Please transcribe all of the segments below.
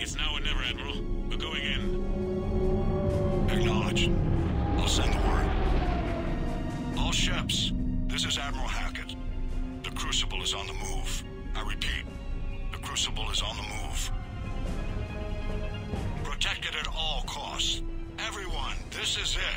It's now or never, Admiral. We're going in. Acknowledged. I'll send the word. All ships, this is Admiral Hackett. The Crucible is on the move. I repeat, the Crucible is on the move. Protect it at all costs. Everyone, this is it.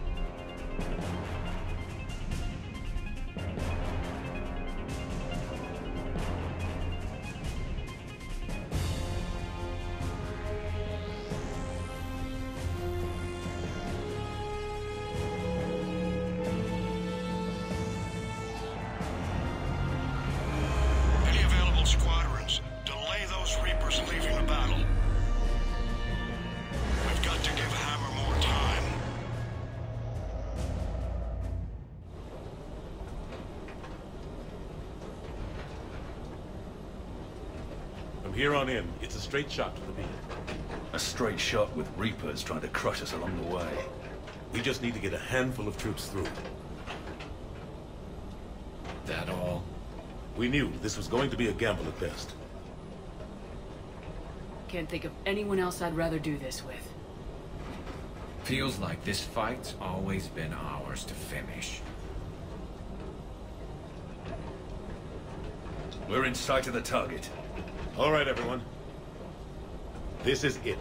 Any available squadrons, delay those Reapers leaving the battle. We've got to give Hammer more time. From here on in, it's a straight shot to the beam. A straight shot with Reapers trying to crush us along the way. We just need to get a handful of troops through. That all? We knew this was going to be a gamble at best. Can't think of anyone else I'd rather do this with. Feels like this fight's always been ours to finish. We're in sight of the target. All right, everyone. This is it.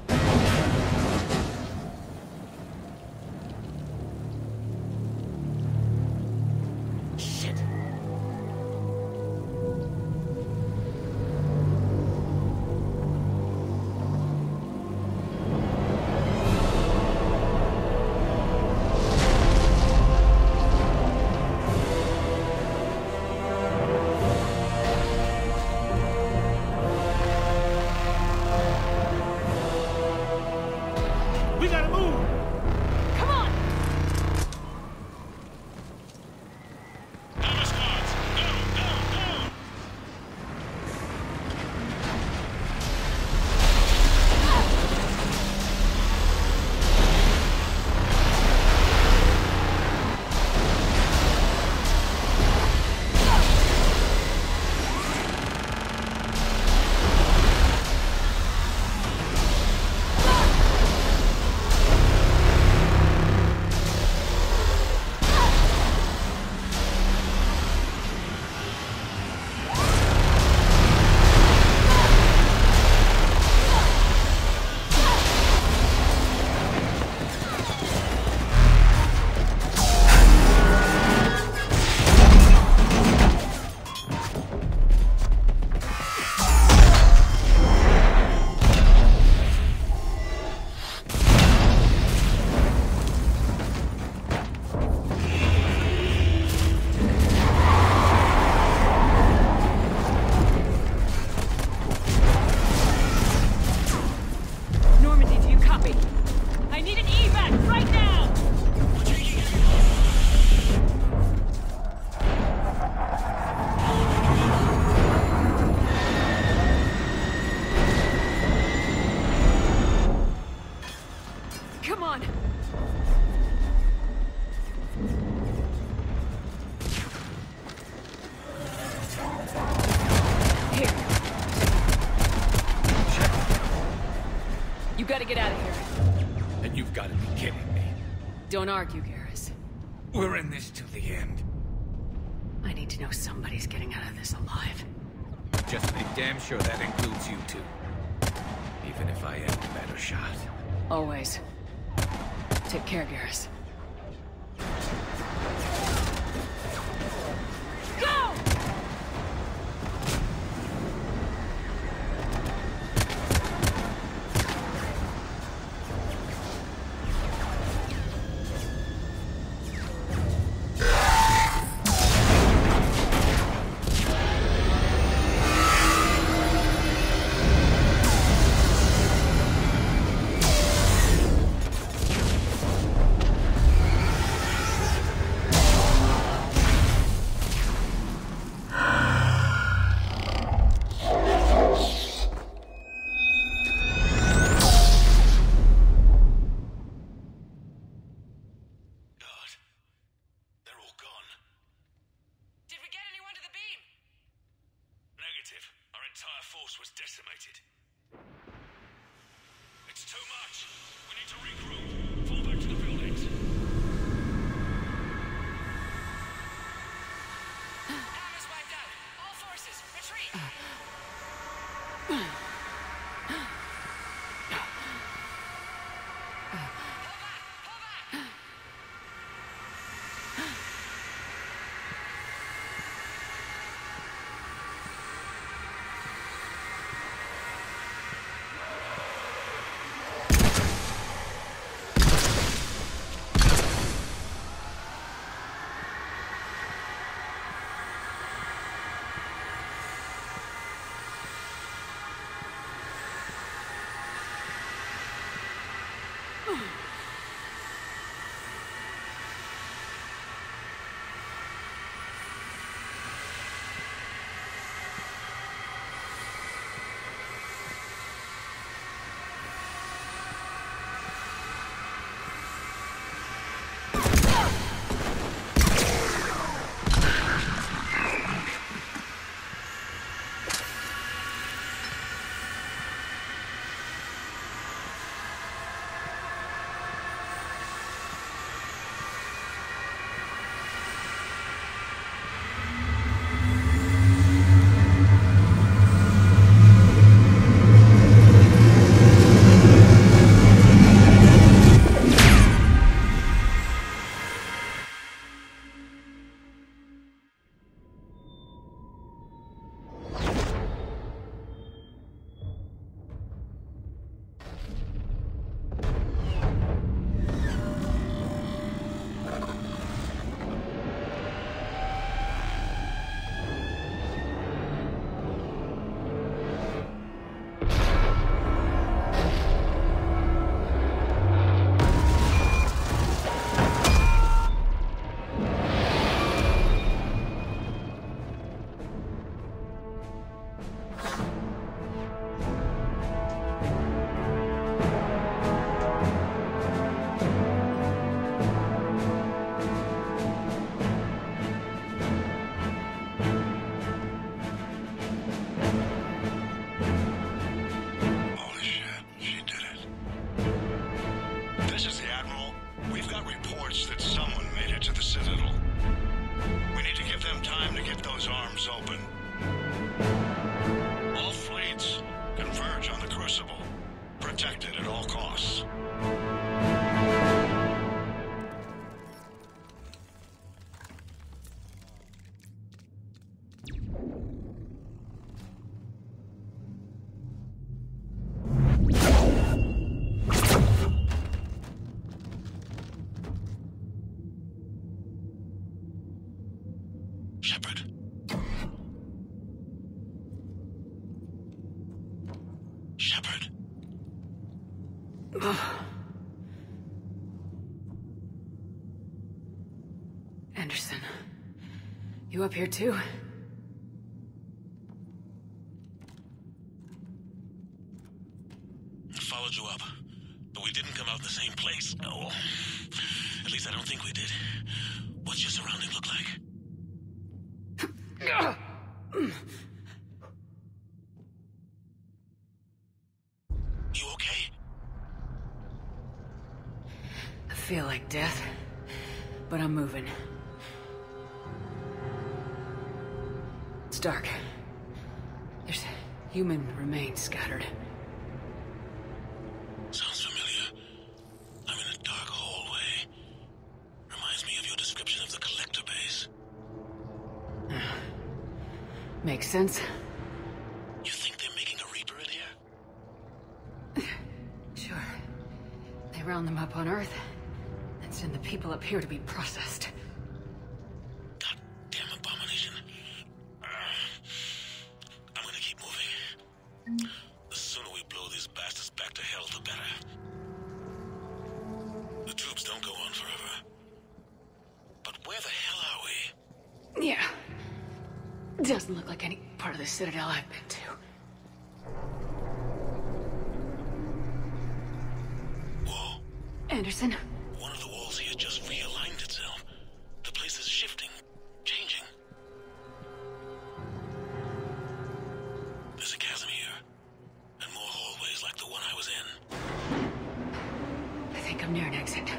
Shit. We gotta move! Come on! Hammer squads! Go! Normandy, do you copy? I need an evac right now! Come on! Here. You gotta get out of here. And you've got to be kidding me. Don't argue, Garrus. We're in this to the end. I need to know somebody's getting out of this alive. Just make damn sure that includes you two. Even if I am the better shot. Always. Take care, Garrus. Go! Negative. Our entire force was decimated. too much. We need to regroup. Fall back to the buildings. Ammo's wiped out. All forces, retreat. Holy shit, she did it. This is the Admiral. We've got reports that someone made it to the Citadel. We need to give them time to get those arms open. All fleets converge on the Crucible. Protect it at all costs. Shepard. Shepard. Anderson, you up here too? I followed you up, but we didn't come out in the same place. Oh, at least I don't think we did. What's your surrounding look like? You okay? I feel like death, but I'm moving. It's dark. There's human remains scattered. Sounds familiar. I'm in a dark hallway. Reminds me of your description of the collector base. Makes sense. You think they're making a Reaper in here? Sure. They round them up on Earth, and send the people up here to be processed. Goddamn abomination. I'm gonna keep moving. The sooner we blow these bastards back to hell, the better. The troops don't go on forever. But where the hell are we? Yeah. Doesn't look like any part of the Citadel I've been to. Whoa. Anderson? One of the walls here just realigned itself. The place is shifting, changing. There's a chasm here, and more hallways like the one I was in. come near an exit.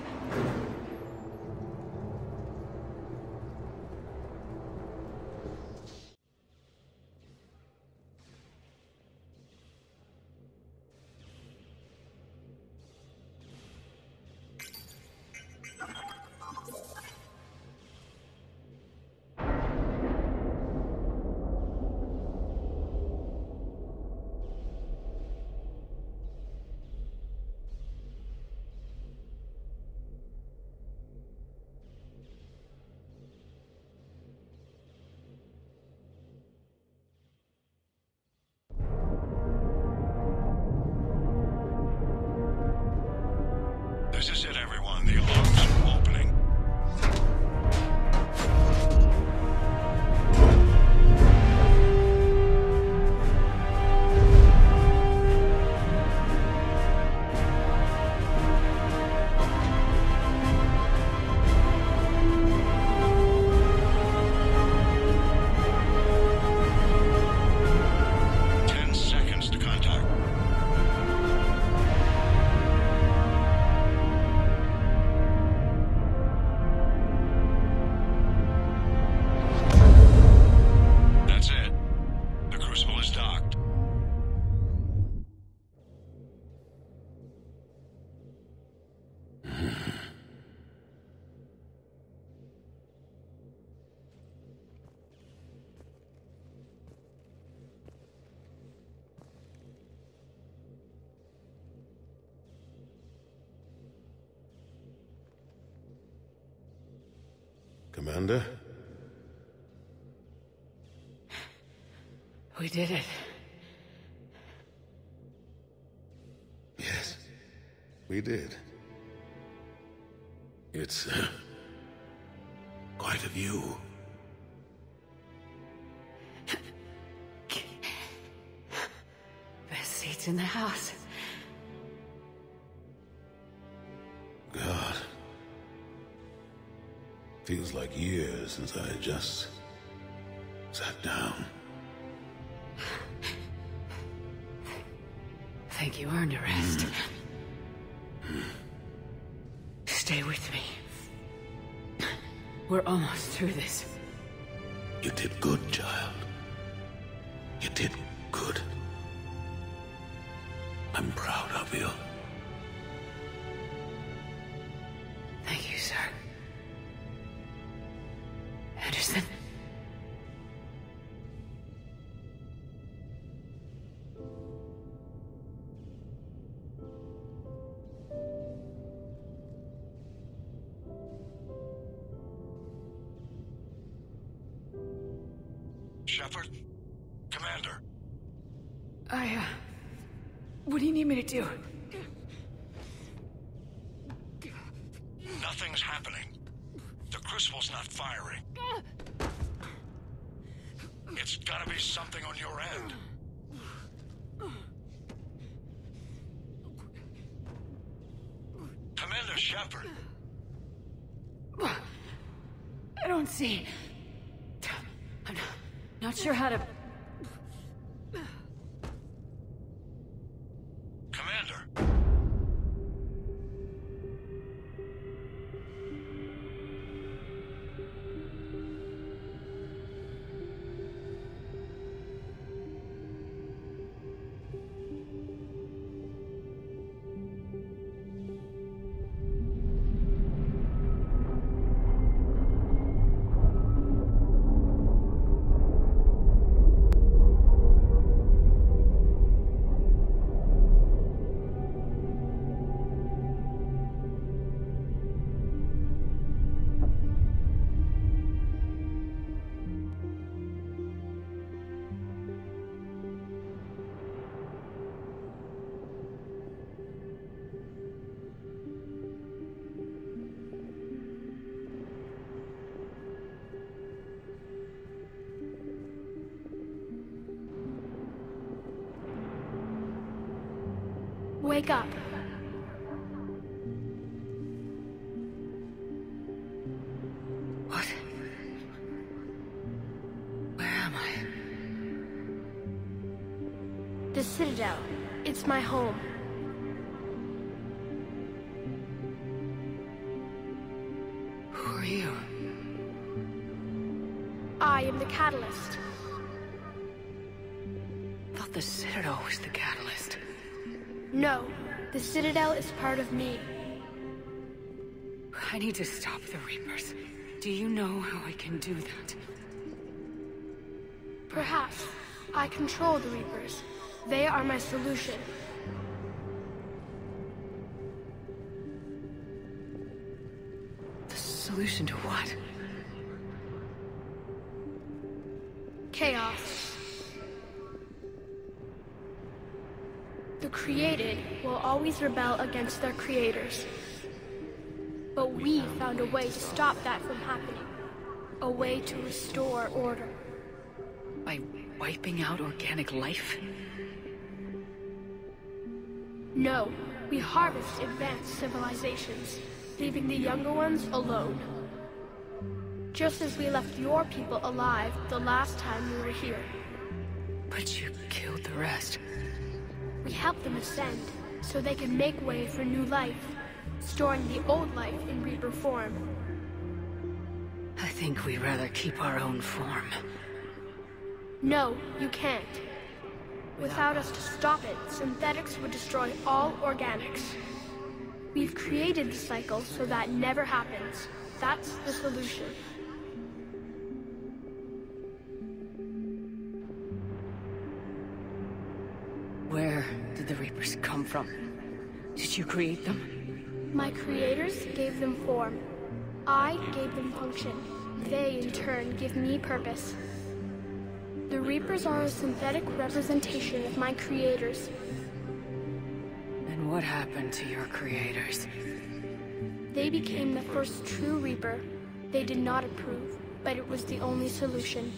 This is it, everyone. The alarms are opening. Commander? We did it. Yes, we did. It's quite a view. Best seats in the house. God. Feels like years since I just sat down. Think you earned a rest. Stay with me. We're almost through this. You did good, child. You did good. I'm proud of you. Thank you, sir. Anderson? Shepard? Commander? What do you need me to do? Nothing's happening. The Crucible's not firing. It's gotta be something on your end. Commander Shepard! I don't see. I'm not sure how to... Commander! Wake up. What? Where am I? The Citadel. It's my home. catalyst. I thought the Citadel was the catalyst. No, the Citadel is part of me. I need to stop the Reapers. Do you know how I can do that? Perhaps. I control the Reapers. They are my solution. The solution to what? Chaos. The created will always rebel against their creators. But we found a way to stop that from happening. A way to restore order. By wiping out organic life? No, we harvest advanced civilizations, leaving the younger ones alone. Just as we left your people alive the last time we were here. But you killed the rest. We helped them ascend, so they can make way for new life, storing the old life in Reaper form. I think we'd rather keep our own form. No, you can't. Without us to stop it, synthetics would destroy all organics. We've created the cycle so that never happens. That's the solution. Where did the Reapers come from? Did you create them? My creators gave them form. I gave them function. They, in turn, give me purpose. The Reapers are a synthetic representation of my creators. And what happened to your creators? They became the first true Reaper. They did not approve, but it was the only solution.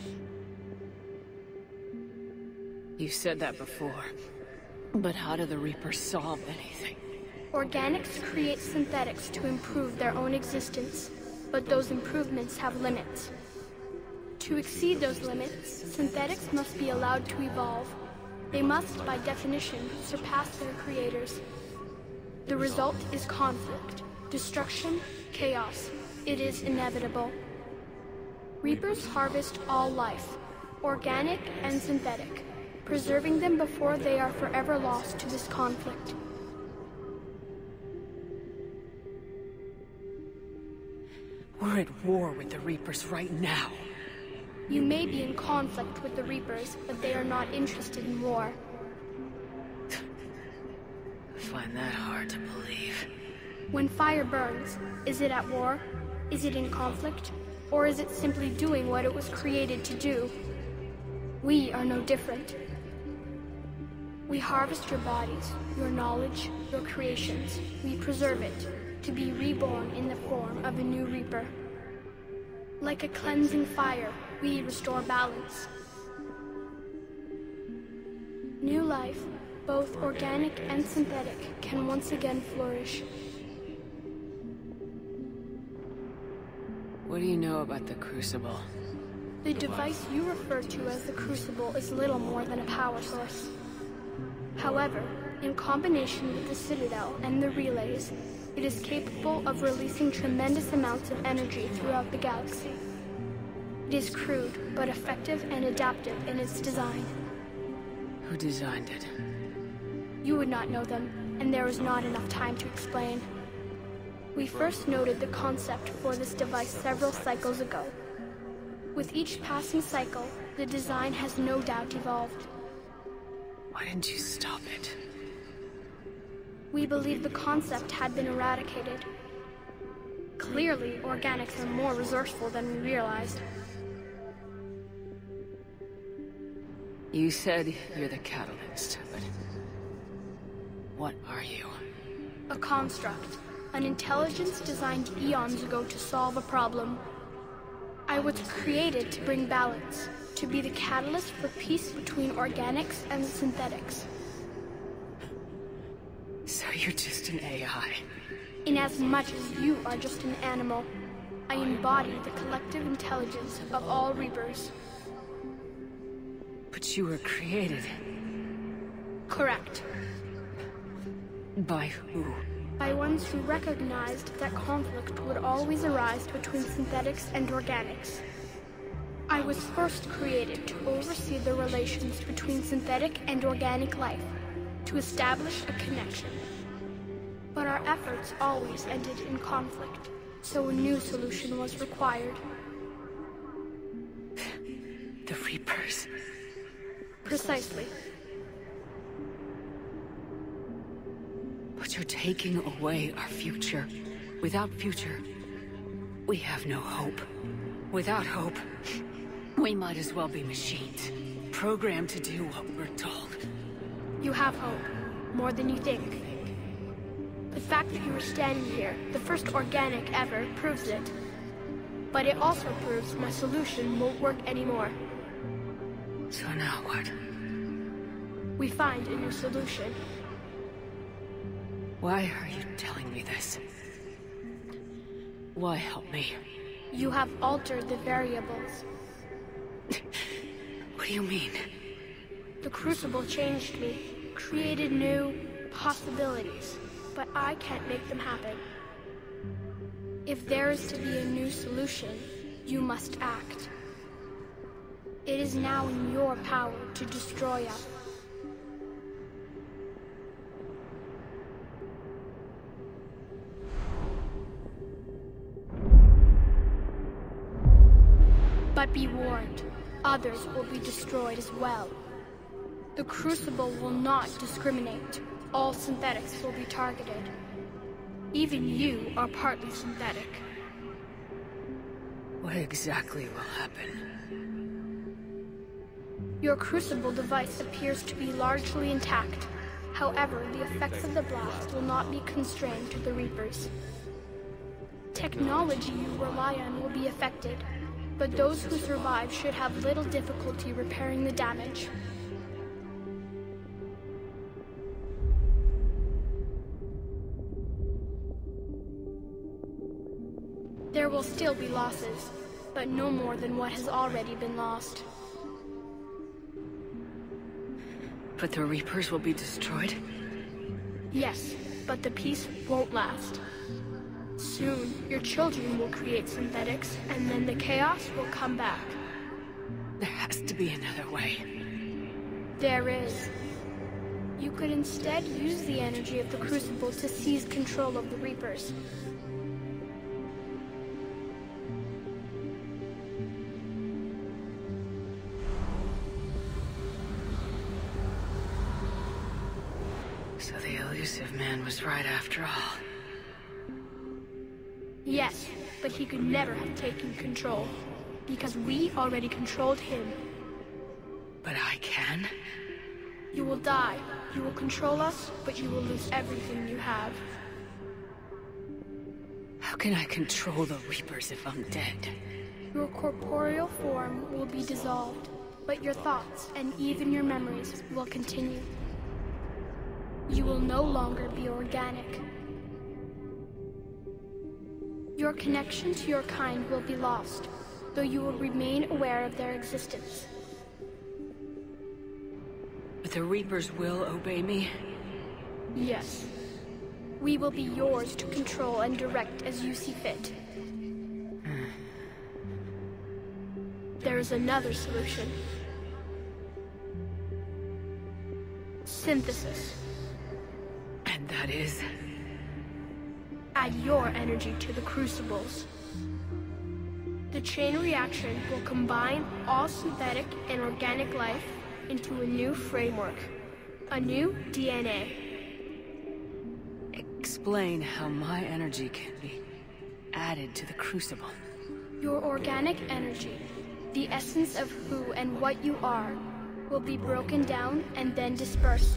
You said that before. But how do the Reapers solve anything? Organics create synthetics to improve their own existence, but those improvements have limits. To exceed those limits, synthetics must be allowed to evolve. They must, by definition, surpass their creators. The result is conflict, destruction, chaos. It is inevitable. Reapers harvest all life, organic and synthetic, preserving them before they are forever lost to this conflict. We're at war with the Reapers right now. You may be in conflict with the Reapers, but they are not interested in war. I find that hard to believe. When fire burns, is it at war? Is it in conflict? Or is it simply doing what it was created to do? We are no different. We harvest your bodies, your knowledge, your creations. We preserve it, to be reborn in the form of a new Reaper. Like a cleansing fire, we restore balance. New life, both organic and synthetic, can once again flourish. What do you know about the Crucible? The device you refer to as the Crucible is little more than a power source. However, in combination with the Citadel and the relays, it is capable of releasing tremendous amounts of energy throughout the galaxy. It is crude, but effective and adaptive in its design. Who designed it? You would not know them, and there is not enough time to explain. We first noted the concept for this device several cycles ago. With each passing cycle, the design has no doubt evolved. Why didn't you stop it? We believed the concept had been eradicated. Clearly, organics are more resourceful than we realized. You said you're the catalyst, but what are you? A construct. An intelligence designed eons ago to solve a problem. I was created to bring balance, to be the catalyst for peace between organics and synthetics. So you're just an AI? Inasmuch as you are just an animal, I embody the collective intelligence of all Reapers. But you were created. Correct. By who? By ones who recognized that conflict would always arise between synthetics and organics. I was first created to oversee the relations between synthetic and organic life, to establish a connection. But our efforts always ended in conflict, so a new solution was required. The Reapers. Precisely. But you're taking away our future. Without future, we have no hope. Without hope, we might as well be machines, programmed to do what we're told. You have hope, more than you think. The fact that you are standing here, the first organic ever, proves it. But it also proves my solution won't work anymore. So now what? We find a new solution. Why are you telling me this? Why help me? You have altered the variables. What do you mean? The Crucible changed me, created new possibilities, but I can't make them happen. If there is to be a new solution, you must act. It is now in your power to destroy us. But be warned, others will be destroyed as well. The Crucible will not discriminate. All synthetics will be targeted. Even you are partly synthetic. What exactly will happen? Your Crucible device appears to be largely intact. However, the effects of the blast will not be constrained to the Reapers. Technology you rely on will be affected, but those who survive should have little difficulty repairing the damage. There will still be losses, but no more than what has already been lost. But the Reapers will be destroyed? Yes, but the peace won't last. Soon, your children will create synthetics, and then the chaos will come back. There has to be another way. There is. You could instead use the energy of the Crucible to seize control of the Reapers. So the elusive man was right after all. Yes, but he could never have taken control, because we already controlled him. But I can? You will die. You will control us, but you will lose everything you have. How can I control the Reapers if I'm dead? Your corporeal form will be dissolved, but your thoughts and even your memories will continue. You will no longer be organic. Your connection to your kind will be lost, though you will remain aware of their existence. But the Reapers will obey me? Yes. We will be yours to control and direct as you see fit. There is another solution. Synthesis. And that is? Add your energy to the Crucibles. The chain reaction will combine all synthetic and organic life into a new framework, a new DNA. Explain how my energy can be added to the Crucible. Your organic energy, the essence of who and what you are, will be broken down and then dispersed.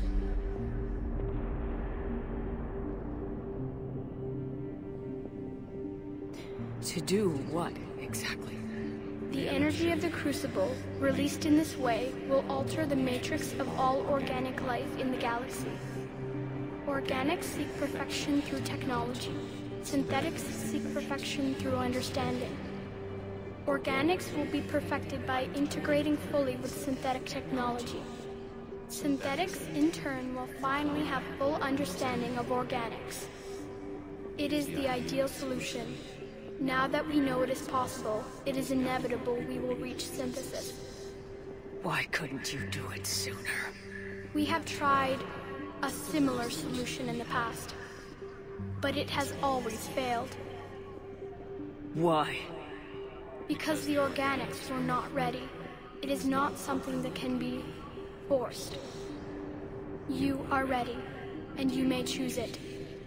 To do what, exactly? The energy of the Crucible, released in this way, will alter the matrix of all organic life in the galaxy. Organics seek perfection through technology. Synthetics seek perfection through understanding. Organics will be perfected by integrating fully with synthetic technology. Synthetics, in turn, will finally have full understanding of organics. It is the ideal solution. Now that we know it is possible, it is inevitable we will reach synthesis. Why couldn't you do it sooner? We have tried a similar solution in the past, but it has always failed. Why? Because the organics were not ready. It is not something that can be forced. You are ready, and you may choose it.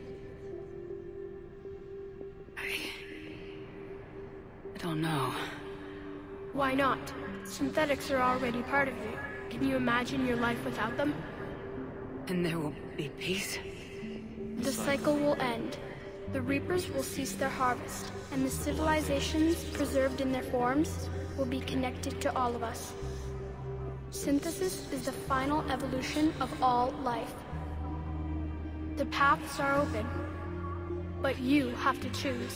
I don't know. Why not? Synthetics are already part of you. Can you imagine your life without them? And there will be peace? The cycle will end. The Reapers will cease their harvest, and the civilizations preserved in their forms will be connected to all of us. Synthesis is the final evolution of all life. The paths are open, but you have to choose.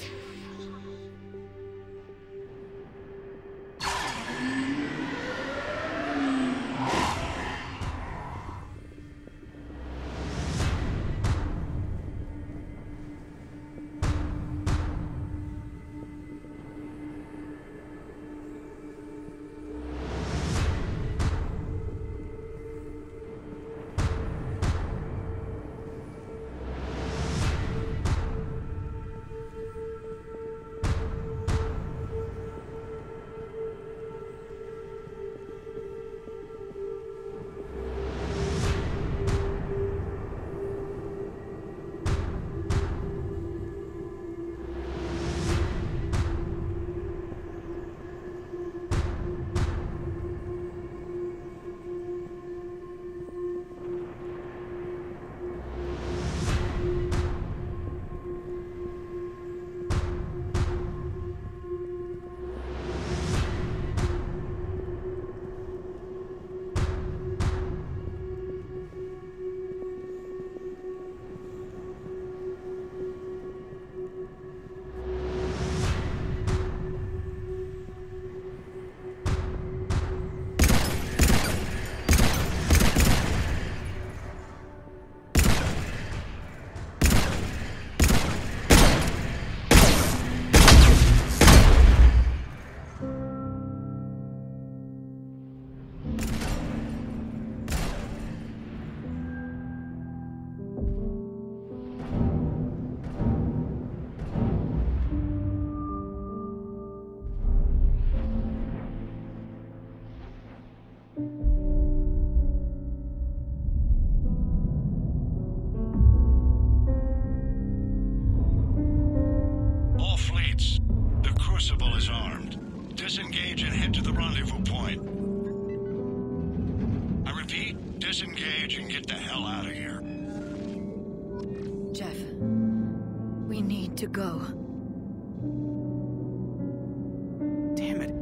All fleets, the Crucible is armed. Disengage and head to the rendezvous point. I repeat, disengage and get the hell out of here. Jeff, we need to go. Damn it.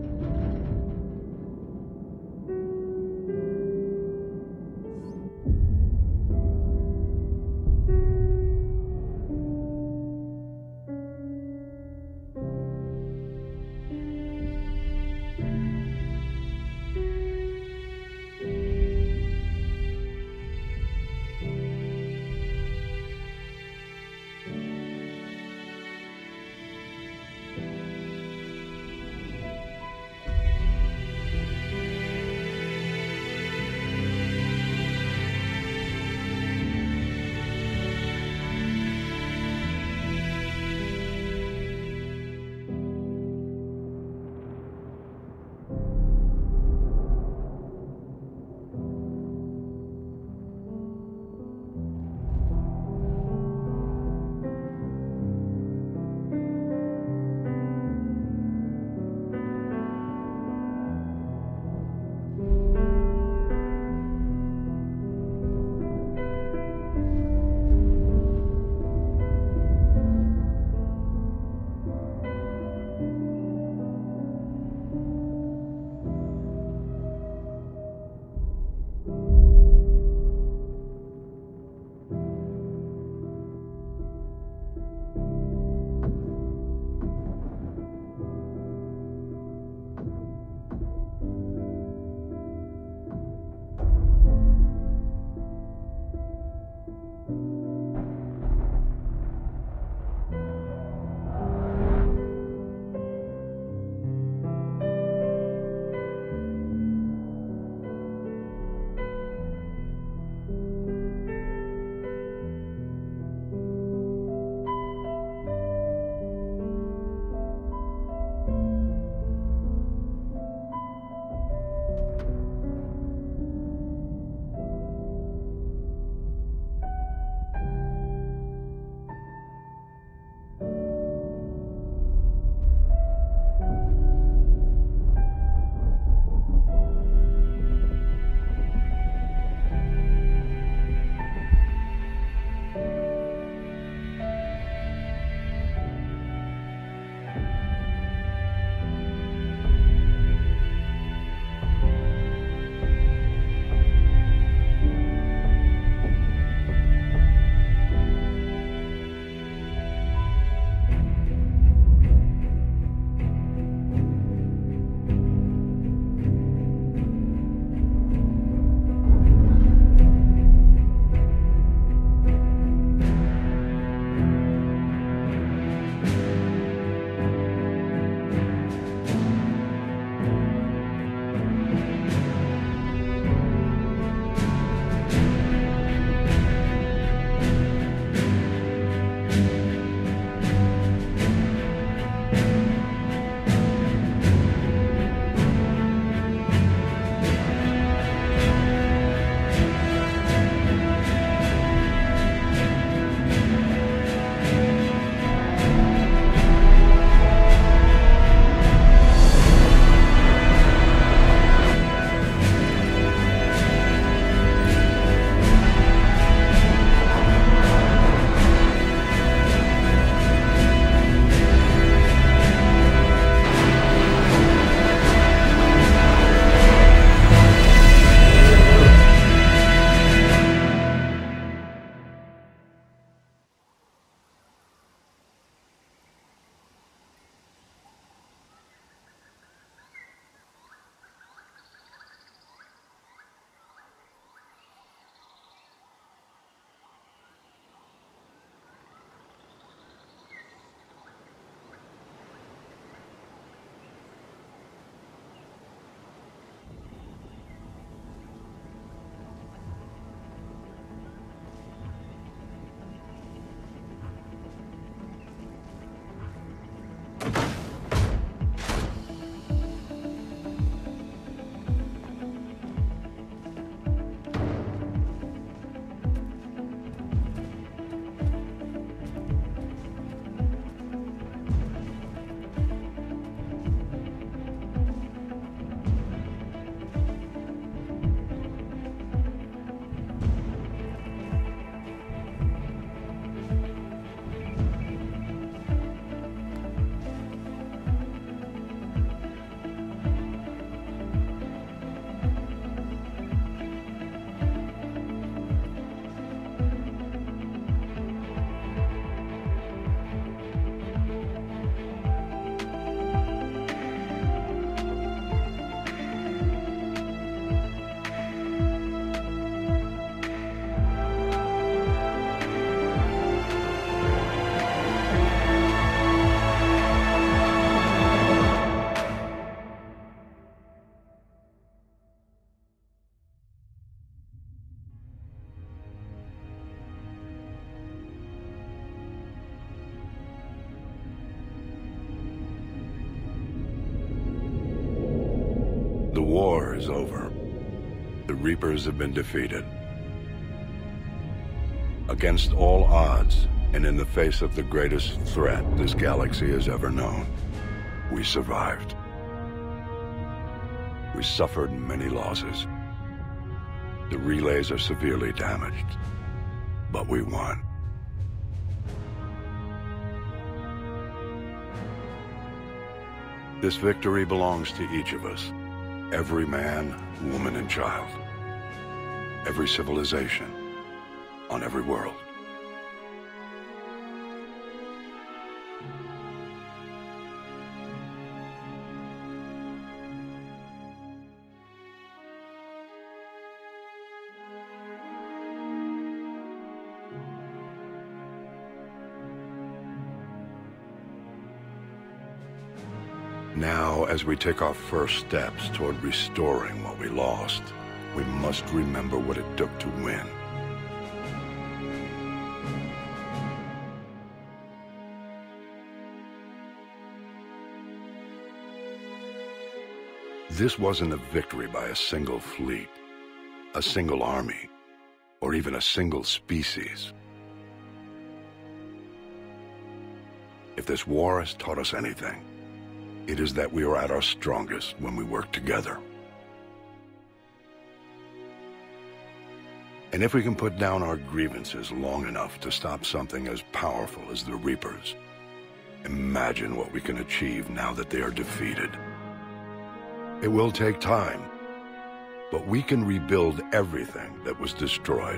war is over. The Reapers have been defeated. Against all odds, and in the face of the greatest threat this galaxy has ever known, we survived. We suffered many losses. The relays are severely damaged, but we won. This victory belongs to each of us. Every man, woman, and child. Every civilization. On every world. Now, as we take our first steps toward restoring what we lost, we must remember what it took to win. This wasn't a victory by a single fleet, a single army, or even a single species. If this war has taught us anything, it is that we are at our strongest when we work together. And if we can put down our grievances long enough to stop something as powerful as the Reapers, imagine what we can achieve now that they are defeated. It will take time, but we can rebuild everything that was destroyed.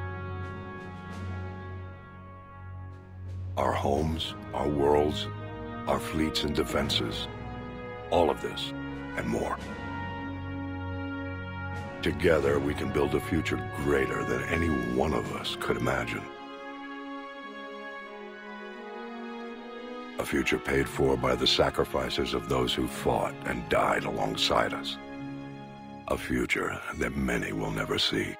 Our homes, our worlds, our fleets and defenses, all of this and more. Together, we can build a future greater than any one of us could imagine. A future paid for by the sacrifices of those who fought and died alongside us. A future that many will never see.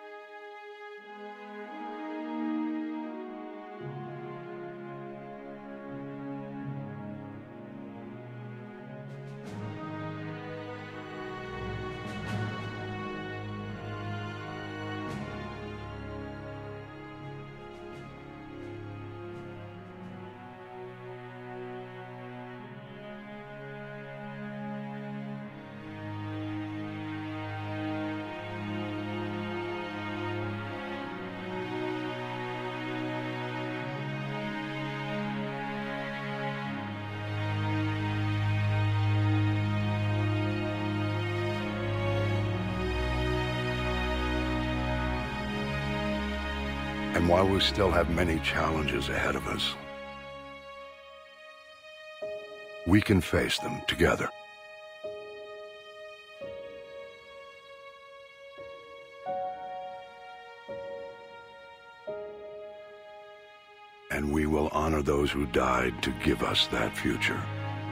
And while we still have many challenges ahead of us, we can face them together. And we will honor those who died to give us that future.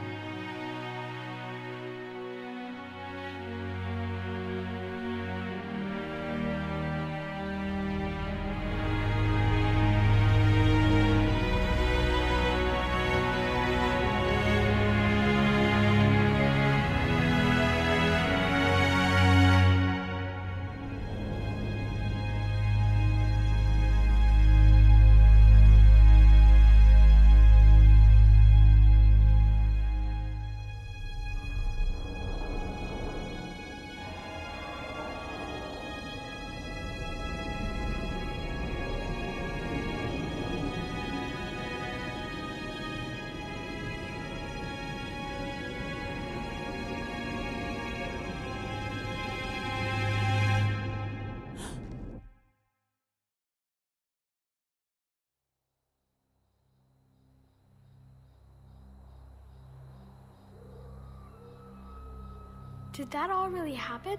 Did that all really happen?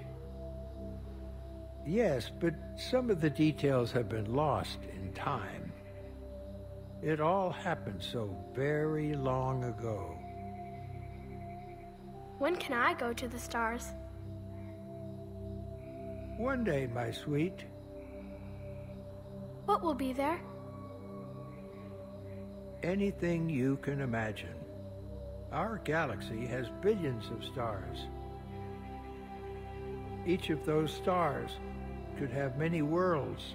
Yes, but some of the details have been lost in time. It all happened so very long ago. When can I go to the stars? One day, my sweet. What will be there? Anything you can imagine. Our galaxy has billions of stars. Each of those stars could have many worlds.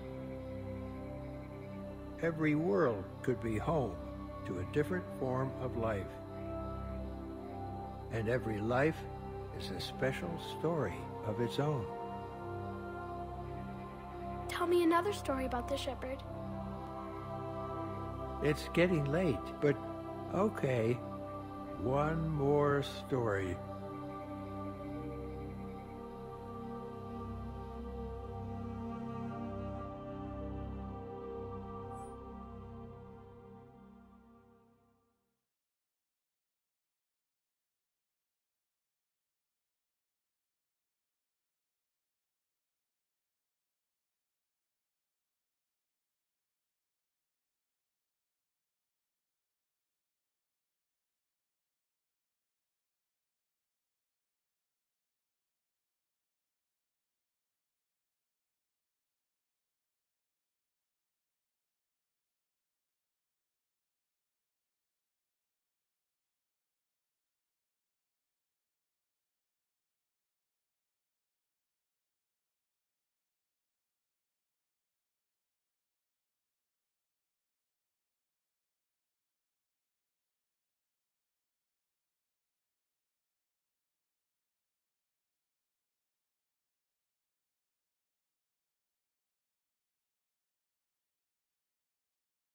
Every world could be home to a different form of life. And every life is a special story of its own. Tell me another story about the Shepherd. It's getting late, but okay. One more story.